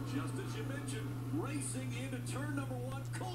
Just as you mentioned, racing into turn number one.